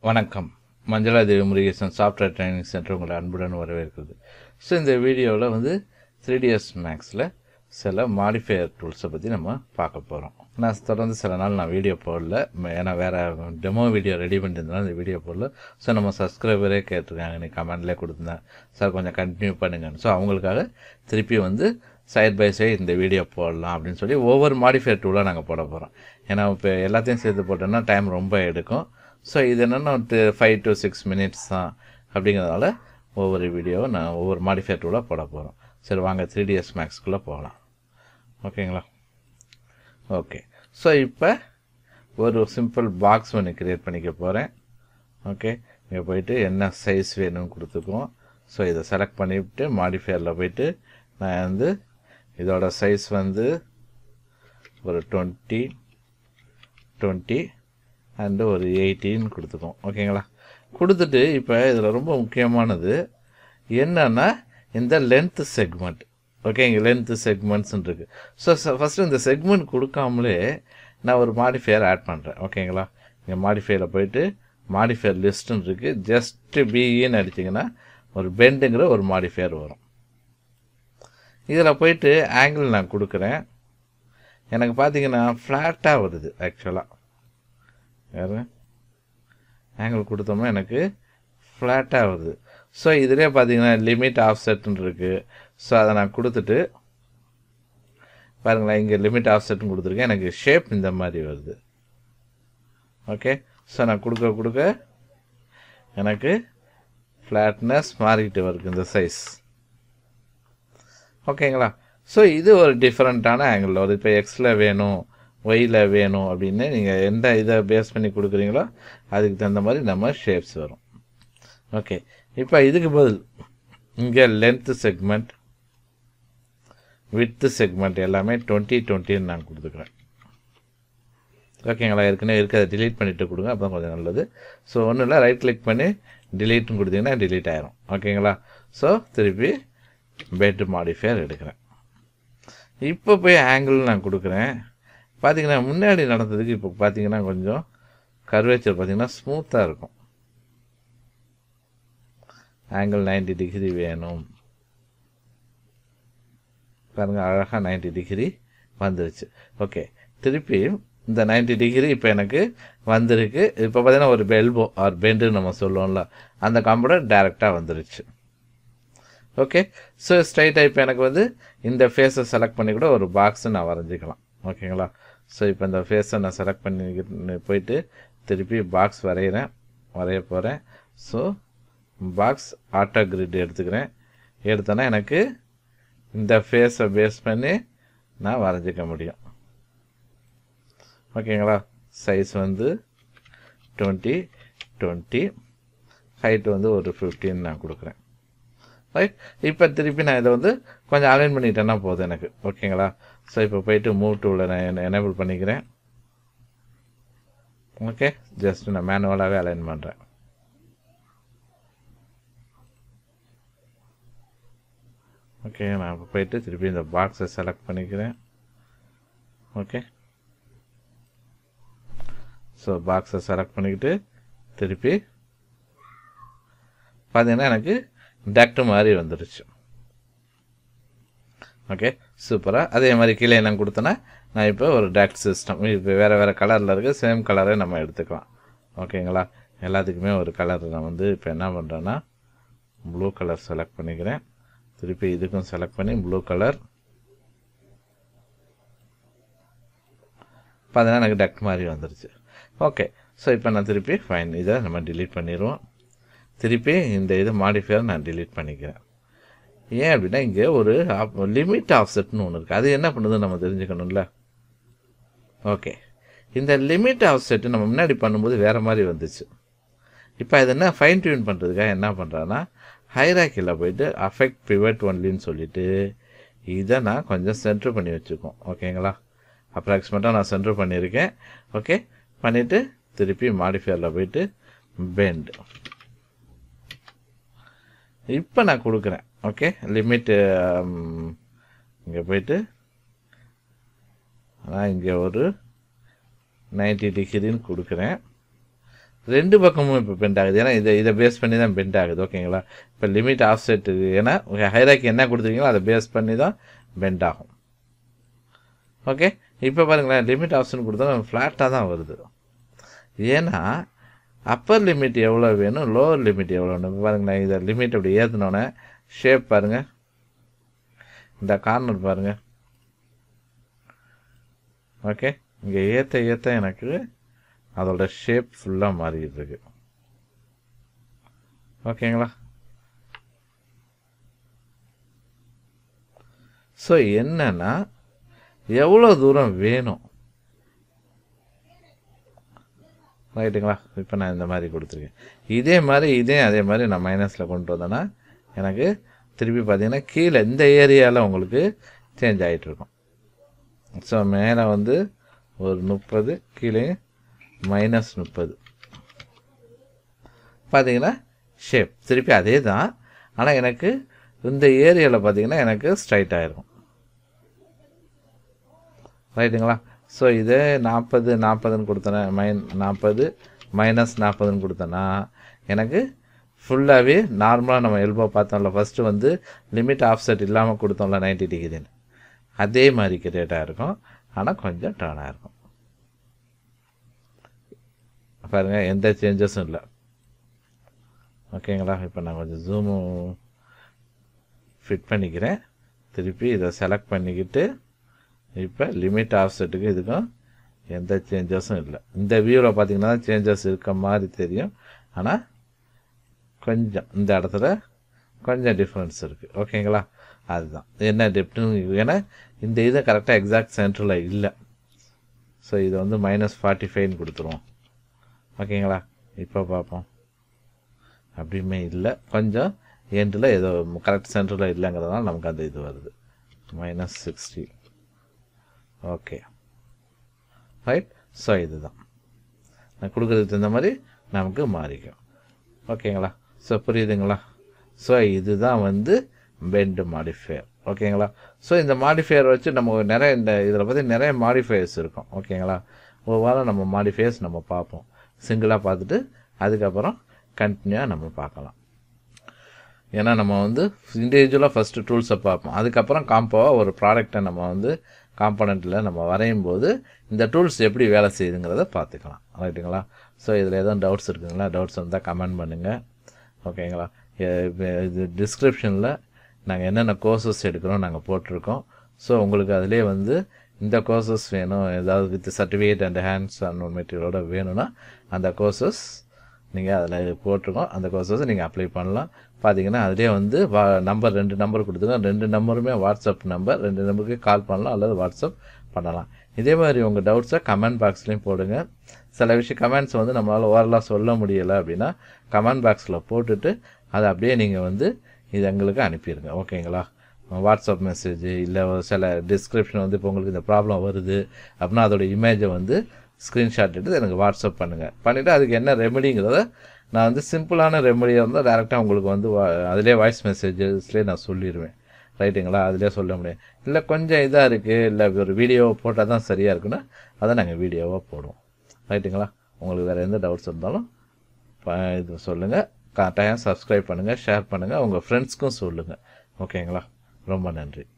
வணக்கம். Manjaladevi Murugesan software training centre உங்களை அன்புடன் வரவேற்கிறது. ஸோ இந்த வீடியோவில் 3ds மேக்ஸில் சில மாடிஃபையர் டூல்ஸை பற்றி நம்ம பார்க்க போகிறோம். நான் தொடர்ந்து சில நாள் வீடியோ போடல, ஏன்னா வேறு டெமோ வீடியோ ரெடி பண்ணியிருந்தனால இந்த வீடியோ போடல. ஸோ நம்ம சப்ஸ்கிரைபரே கேட்டிருக்காங்க, நீ கமெண்ட்லேயே கொடுத்துருந்தேன் சார் கொஞ்சம் கண்டினியூ பண்ணுங்கன்னு. ஸோ அவங்களுக்காக திருப்பி சைட் பை சைட் இந்த வீடியோ போடலாம் அப்படின்னு சொல்லி ஒவ்வொரு மாடிஃபையர் டூலாக நாங்கள் போட போகிறோம். ஏன்னா இப்போ எல்லாத்தையும் சேர்த்து போட்டோன்னா டைம் ரொம்ப எடுக்கும். ஸோ இது என்னென்னா 5 to 6 minutes தான். அப்படிங்கிறதுனால ஒவ்வொரு வீடியோவை நான் ஒவ்வொரு மாடிஃபையர் டூலாக போட போகிறோம். சரி வாங்க 3ds மேக்ஸ்குள்ளே போகலாம். ஓகேங்களா? ஓகே. ஸோ இப்போ ஒரு சிம்பிள் பாக்ஸ் ஒன்று க்ரியேட் பண்ணிக்க போகிறேன். ஓகே, இங்கே போயிட்டு என்ன சைஸ் வேணும்னு கொடுத்துக்குவோம். ஸோ இதை செலக்ட் பண்ணிவிட்டு மாடிஃபையரில் போயிட்டு நான் இதோட சைஸ் ஒரு 20 அண்டு ஒரு 18 கொடுத்துக்கோம். ஓகேங்களா? கொடுத்துட்டு இப்போ இதில் ரொம்ப முக்கியமானது என்னன்னா இந்த லென்த் செக்மெண்ட். ஓகே, இங்கே லென்த் செக்மெண்ட்ஸ்ன்னு இருக்குது. ஸோ ஃபஸ்ட்டு இந்த செக்மெண்ட் கொடுக்காமலே நான் ஒரு மாடிஃபையர் ஆட் பண்ணுறேன். ஓகேங்களா? இங்கே மாடிஃபையரில் போயிட்டு மாடிஃபையர் லிஸ்ட்டுன்னு இருக்குது. ஜஸ்ட்டு பிஇன்னு அடிச்சிங்கன்னா ஒரு பெண்டுங்கிற ஒரு மாடிஃபையர் வரும். இதில் போயிட்டு ஆங்கிள் நான் கொடுக்குறேன். எனக்கு பார்த்தீங்கன்னா ஃப்ளாட்டாக வருது. ஆக்சுவலாக வேறு ஆங்கிள் கொடுத்தோம்னா எனக்கு ஃப்ளாட்டாக வருது. ஸோ இதிலே பார்த்தீங்கன்னா லிமிட் ஆஃப்செட்னு இருக்குது. ஸோ அதை நான் கொடுத்துட்டு பாருங்களேன், இங்கே லிமிட் ஆஃப்செட்னு கொடுத்துருக்கேன். எனக்கு ஷேப் இந்த மாதிரி வருது. ஓகே, ஸோ நான் கொடுக்க எனக்கு ஃப்ளாட்னஸ் மாறிக்கிட்டு வருது இந்த சைஸ். ஓகேங்களா? ஸோ இது ஒரு டிஃப்ரெண்ட்டான ஆங்கிள் வருது. இப்போ எக்ஸில் வேணும், ஒயில் வேணும் அப்படின்னு நீங்கள் எந்த இதை பேஸ் பண்ணி கொடுக்குறீங்களோ அதுக்கு தகுந்த மாதிரி நம்ம ஷேப்ஸ் வரும். ஓகே, இப்போ இதுக்கு பதில் இங்கே லென்த்து செக்மெண்ட், விட்த்து செக்மெண்ட் எல்லாமே 20 நான் கொடுத்துக்கிறேன். ஓகேங்களா? ஏற்கனவே இருக்க அதை டிலீட் பண்ணிவிட்டு கொடுங்க, அப்போ கொஞ்சம் நல்லது. ஸோ ஒன்றும் இல்லை, ரைட் கிளிக் பண்ணி டிலீட்னு கொடுத்தீங்கன்னா டிலீட் ஆயிரும். ஓகேங்களா? ஸோ திருப்பி பெட் மாடிஃபையர் எடுக்கிறேன். இப்போ போய் ஆங்கிள் நான் கொடுக்குறேன். பார்த்தீங்கன்னா முன்னாடி நடந்ததுக்கு இப்போ பார்த்தீங்கன்னா கொஞ்சம் கர்வேச்சர் பார்த்தீங்கன்னா ஸ்மூத்தாக இருக்கும். ஆங்கிள் 90 டிகிரி வேணும். பாருங்கள், அழகாக 90 டிகிரி வந்துருச்சு. ஓகே, திருப்பி இந்த 90 டிகிரி இப்போ எனக்கு வந்திருக்கு. இப்போ பார்த்தீங்கன்னா ஒரு எல்போ ஆர் பெண்டுன்னு நம்ம சொல்லுவோம்ல, அந்த கம்ப்யூட்டர் டைரெக்டாக வந்துருச்சு. ஓகே, ஸோ ஸ்ட்ரைட்டாக இப்போ எனக்கு இந்த ஃபேஸை செலக்ட் பண்ணி கூட ஒரு பாக்ஸை நான் வரைஞ்சிக்கலாம். ஓகேங்களா? ஸோ இப்போ இந்த ஃபேஸை நான் செலக்ட் பண்ணி போயிட்டு திருப்பி பாக்ஸ் வரைய போகிறேன். ஸோ பாக்ஸ் ஆட்டோ கிரிட் எடுத்துக்கிறேன். எடுத்தோன்னா எனக்கு இந்த ஃபேஸை பேஸ் பண்ணி நான் வரைஞ்சிக்க முடியும். ஓகேங்களா? சைஸ் 20 ஹைட் ஒரு 15 நான் கொடுக்குறேன். ரைட், இப்போ திருப்பி நான் இதை கொஞ்சம் அலைன் பண்ணிட்டேன்னா போதும் எனக்கு. ஓகேங்களா? ஸோ இப்போ போயிட்டு மூவ் டூவில் நான் எனேபிள் பண்ணிக்கிறேன். ஓகே, ஜஸ்ட் நான் மேனுவலாகவே அலைன் பண்ணுறேன். ஓகே, நான் இப்போ போயிட்டு திருப்பி இந்த பாக்ஸை செலக்ட் பண்ணிக்கிறேன். ஓகே, ஸோ பாக்ஸை செலக்ட் பண்ணிக்கிட்டு திருப்பி பார்த்தீங்கன்னா எனக்கு டக்ட் மாதிரி வந்துடுச்சு. ஓகே, சூப்பராக. அதே மாதிரி கீழே என்ன கொடுத்தேன்னா நான் இப்போ ஒரு டக்ட் சிஸ்டம், இப்போ வேறு கலரில் இருக்குது, சேம் கலரை நம்ம எடுத்துக்கலாம். ஓகேங்களா? எல்லாத்துக்குமே ஒரு கலர் நான் இப்போ என்ன பண்ணுறேன்னா ப்ளூ கலர் செலக்ட் பண்ணிக்கிறேன். திருப்பி இதுக்கும் செலக்ட் பண்ணி ப்ளூ கலர் பார்த்தீங்கன்னா எனக்கு டக்ட் மாதிரி வந்துடுச்சு. ஓகே, ஸோ இப்போ நான் திருப்பி ஃபைன் இதை நம்ம டிலீட் பண்ணிடுவோம். திருப்பி இந்த மாடிஃபையர் நான் டிலீட் பண்ணிக்கிறேன். ஏன் அப்படின்னா இங்கே ஒரு லிமிட் ஆஃப்செட்னு ஒன்று இருக்குது. அது என்ன பண்ணுதுன்னு நம்ம தெரிஞ்சுக்கணும்ல. ஓகே, இந்த லிமிட் ஆஃப்செட்டு நம்ம முன்னாடி பண்ணும்போது வேறு மாதிரி வந்துச்சு. இப்போ இது என்ன ஃபைன் டியூன் பண்ணுறதுக்காக என்ன பண்ணுறான்னா ஹைராக்கியில் போயிட்டு அஃபெக்ட் பிவட் ஒன்லின்னு சொல்லிவிட்டு இதை நான் கொஞ்சம் சென்டர் பண்ணி வச்சுக்கோம். ஓகேங்களா? அப்ராக்சிமேட்டாக நான் சென்டர் பண்ணியிருக்கேன். ஓகே, பண்ணிவிட்டு திருப்பி மாடிஃபையரில் போயிட்டு பெண்ட் இப்போ நான் கொடுக்குறேன். ஓகே, லிமிட்டு இங்கே போயிட்டு நான் இங்கே ஒரு 90 டிகிரின்னு கொடுக்குறேன். ரெண்டு பக்கமும் இப்போ பெண்ட் ஆகுது. ஏன்னா இதை பேஸ் பண்ணி தான் பெண்ட் ஆகுது. ஓகேங்களா? இப்போ லிமிட் ஆஃப்செட் ஏன்னா ஹைராக்கி என்ன கொடுத்துருக்கீங்களோ அதை பேஸ் பண்ணி தான் பெண்ட் ஆகும். ஓகே, இப்போ பாருங்களேன், லிமிட் ஆப்ஷன் கொடுத்தா ஃப்ளாட்டாக தான் வருது. ஏன்னா அப்பர் லிமிட் எவ்வளோ வேணும், லோவர் லிமிட் எவ்வளோ வேணும். இப்போ பாருங்களேன், இதை லிமிட் அப்படி ஏற்றினோன்னே ஷேப் பாருங்கள், இந்த கார்னர் பாருங்கள். ஓகே, இங்கே ஏற்ற எனக்கு அதோட ஷேப் ஃபுல்லாக மாறிக்கிட்டு இருக்கு. ஓகேங்களா? ஸோ என்னன்னா எவ்வளோ தூரம் வேணும், ரைட்டுங்களா? இப்போ நான் இந்த மாதிரி கொடுத்துருக்கேன். அதே மாதிரி நான் மைனஸில் கொண்டு வந்தேன்னா எனக்கு திருப்பி பார்த்தீங்கன்னா கீழே இந்த ஏரியாவில் உங்களுக்கு சேஞ்ச் ஆகிட்டுருக்கும். ஸோ மேலே வந்து ஒரு 30, கீழே -30 பார்த்தீங்கன்னா ஷேப் திருப்பி அதே தான். ஆனால் எனக்கு இந்த ஏரியாவில் பார்த்தீங்கன்னா எனக்கு ஸ்ட்ரைட் ஆகிருக்கும். ரைட்டுங்களா? ஸோ இதே 40 கொடுத்தேன்னா -40 -40 கொடுத்தேன்னா எனக்கு ஃபுல்லாகவே நார்மலாக நம்ம எல்போ பார்த்தோம்ல, ஃபஸ்ட்டு வந்து லிமிட் ஆஃப்செட் இல்லாமல் கொடுத்தோம்ல 90 டிகிரின்னு, அதே மாதிரி கிரியேட்டாக இருக்கும். ஆனால் கொஞ்சம் டர்னாக இருக்கும். பாருங்கள், எந்த சேஞ்சஸும் இல்லை. ஓகேங்களா? இப்போ நான் கொஞ்சம் ஜூமு ஃபிட் பண்ணிக்கிறேன். திருப்பி இதை செலக்ட் பண்ணிக்கிட்டு இப்போ லிமிட் ஆஃப்செட்டுக்கு இதுக்கும் எந்த சேஞ்சஸும் இல்லை. இந்த வியூவில் பார்த்தீங்கன்னா சேஞ்சஸ் இருக்க மாதிரி தெரியும். ஆனால் கொஞ்சம் இந்த இடத்துல கொஞ்சம் டிஃப்ரென்ஸ் இருக்குது. ஓகேங்களா? அதுதான் என்ன டெப்த்துன்னு. ஏன்னா இந்த இது கரெக்டாக எக்ஸாக்ட் சென்டரில் இல்லை. ஸோ இது வந்து -45 கொடுத்துருவோம். ஓகேங்களா? இப்போ பார்ப்போம். அப்படியுமே இல்லை, கொஞ்சம் எண்டில் ஏதோ கரெக்ட் சென்டரில் இல்லைங்கிறதுனால நமக்கு அந்த இது வருது -60. Okay, right. ஸோ இதுதான் நான் கொடுக்குறதுக்கு தகுந்த மாதிரி நமக்கு மாறிக்கும். ஓகேங்களா? ஸோ புரியுதுங்களா? ஸோ இதுதான் வந்து பெண்ட் மாடிஃபையர். ஓகேங்களா? ஸோ இந்த மாடிஃபையர் வச்சு நம்ம நிறைய இதில் பற்றி நிறைய மாடிஃபையர்ஸ் இருக்கும். ஓகேங்களா? ஒரு வாரம் நம்ம மாடிஃபையர்ஸ் நம்ம பார்ப்போம். சிங்கிளாக பார்த்துட்டு அதுக்கப்புறம் கண்டினியூவாக நம்ம பார்க்கலாம். ஏன்னா நம்ம வந்து இண்டிவிஜுவலாக ஃபஸ்ட்டு டூல்ஸை பார்ப்போம். அதுக்கப்புறம் காம்போவாக ஒரு ப்ராடக்டை நம்ம வந்து காம்பனண்ட்டில் நம்ம வரையும் போது இந்த டூல்ஸ் எப்படி வேலை செய்யுதுங்கிறத பார்த்துக்கலாம். ரைட்டுங்களா? ஸோ இதில் எதுவும் டவுட்ஸ் இருக்குங்களா? டவுட்ஸ் இருந்தால் கமெண்ட் பண்ணுங்கள். ஓகேங்களா? இது டிஸ்கிரிப்ஷனில் நாங்கள் என்னென்ன கோர்சஸ் எடுக்கிறோம் நாங்கள் போட்டிருக்கோம். ஸோ உங்களுக்கு அதிலே வந்து இந்த கோர்சஸ் வேணும், ஏதாவது with certificate and hands on மெட்டீரியலோட வேணும்னா அந்த கோர்சஸ் நீங்கள் அதில் போட்டிருக்கோம். அந்த கோர்சஸ் நீங்கள் அப்ளை பண்ணலாம். பார்த்தீங்கன்னா அதிலே வந்து நம்பர் 2 நம்பர் கொடுத்துருக்கோம். 2 நம்பருமே வாட்ஸ்அப் நம்பர். 2 நம்பருக்கு கால் பண்ணலாம் அல்லது வாட்ஸ்அப் பண்ணலாம். இதே மாதிரி உங்கள் டவுட்ஸை கமெண்ட் பாக்ஸ்லேயும் போடுங்க. சில விஷயம் கமெண்ட்ஸ் வந்து நம்மளால் ஓரலாக சொல்ல முடியலை அப்படின்னா கமெண்ட் பாக்ஸில் போட்டுட்டு அதை அப்படியே நீங்கள் வந்து இது எங்களுக்கு அனுப்பிடுங்க. ஓகேங்களா? வாட்ஸ்அப் மெசேஜ் இல்லை சில டிஸ்கிரிப்ஷன் வந்து இப்போ உங்களுக்கு இந்த ப்ராப்ளம் வருது அப்படின்னா அதோடய இமேஜை வந்து ஸ்க்ரீன்ஷாட் எடுத்து எனக்கு வாட்ஸ்அப் பண்ணுங்கள். பண்ணிவிட்டு அதுக்கு என்ன ரெமெடிங்கிறத நான் வந்து சிம்பிளான ரெமெடியாக இருந்தால் டேரெக்டாக உங்களுக்கு வந்து அதிலே வாய்ஸ் மெசேஜஸ்லேயே நான் சொல்லிடுவேன். ரைட்டுங்களா? அதிலே சொல்ல முடியும். இல்லை கொஞ்சம் இதாக இருக்குது, இல்லை ஒரு வீடியோவை போட்டால் தான் சரியாக இருக்குன்னா அதை நாங்கள் வீடியோவாக போடுவோம். ரைட்டுங்களா? உங்களுக்கு வேறு எந்த டவுட்ஸ் இருந்தாலும் இது சொல்லுங்கள். கரெக்டாக சப்ஸ்கிரைப் பண்ணுங்கள், ஷேர் பண்ணுங்கள், உங்கள் ஃப்ரெண்ட்ஸ்க்கும் சொல்லுங்கள். ஓகேங்களா? ரொம்ப நன்றி.